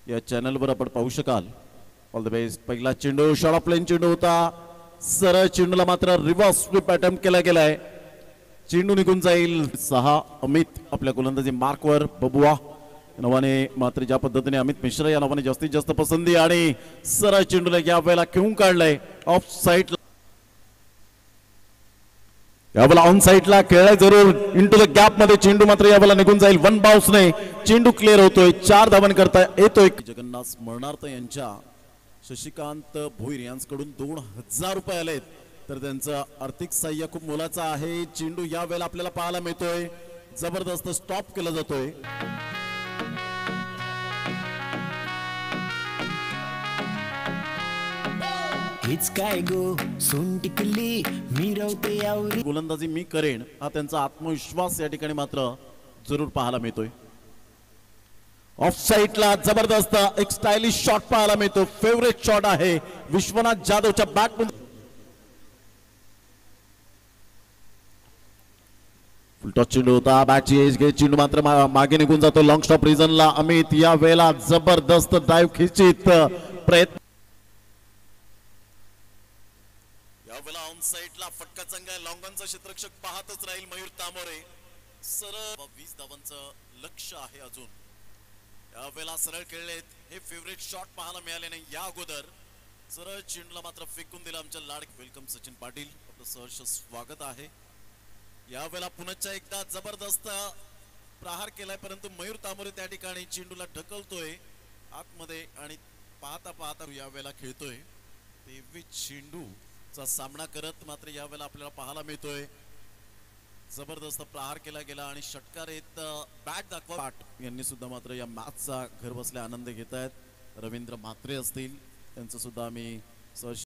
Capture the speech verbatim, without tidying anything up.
या चॅनलवर आपण पाहू शकाल. All the best. पहिला चेंडू शॉट ऑफ प्लेन चेंडू होता. सरळ चेंडूला मात्र रिव्हर्स स्वीप अटेम्प्ट केला गेलाय. चेंडू निघून जाईल. सहा अमित आपल्या गोलंदाजी मार्कवर. बबुआ नावाने मात्र ज्या पद्धतीने अमित मिश्रा या नावाने जास्तीत जास्त पसंती आणि सरळ चेंडूला या वेळेला खेळून काढलाय ऑफ साइड. यावेळेला ऑन साइडला खेळलाय जरूर. इंटू द गॅप मध्ये चेंडू मात्र यावेळेला निघून जाईल. वन बाउन्सने चेंडू क्लिअर होतोय. चार धावन करता येतोय. जगन्नाथ स्मरणार्थ यांच्या शशिकांत भोईर यांच्याकडून दोन हजार रुपये आलेत. तर त्यांचं आर्थिक सहाय्य खूप मोलाचं आहे. चेंडू या वेळेला आपल्याला पाहायला मिळतोय. जबरदस्त स्टॉप केला जातोय. हेच काय गो सोन टिकली मिरवते यावरी. गोलंदाजी मी करेन हा त्यांचा आत्मविश्वास या ठिकाणी मात्र जरूर पाहायला मिळतोय. ऑफ साइडला जबरदस्त एक स्टायलिश शॉट पाहायला मिळतो. फेवरेट शॉट आहे विश्वनाथ जाधवच्या बॅट मध्ये. फुल टॉस चेंडू होता. बॅटची एज घे. चेंडू मात्र मागे निघून जातो. लॉंग स्टॉप रिझनला अमित या वेळेला जबरदस्त ड्राईव्ह खिचित प्रयत्न. यावेळेला ऑन साइडला फटका चांगला. लॉंगॉनचा क्षेत्ररक्षक पाहतच राहील मयूर तामोरे. सरळ वीस धावांचं लक्ष आहे अजून. यावेळेला सरळ खेळलेत. हे फेवरेट शॉट पाहायला मिळाले नाही या अगोदर. सरळ चेंडूला मात्र फेकून दिला आमच्या लाडक. वेलकम सचिन पाटील आपलं सहर्ष स्वागत आहे. यावेळेला पुन्हा एकदा जबरदस्त प्रहार केलाय परंतु मयूर तामोरे त्या ठिकाणी चेंडूला ढकलतोय आतमध्ये आणि पाहता पाहता यावेळेला खेळतोय. तेवीस चेंडू चा सामना करत मात्र यावेळेला आपल्याला पाहायला मिळतोय. जबरदस्त प्रहार केला गेला आणि षटकार येत बॅट दाखवा. पाट यांनी सुद्धा मात्र या मॅचचा घर बसल्या आनंद घेत आहेत. रवींद्र म्हात्रे असतील त्यांचं सुद्धा आम्ही सहर्ष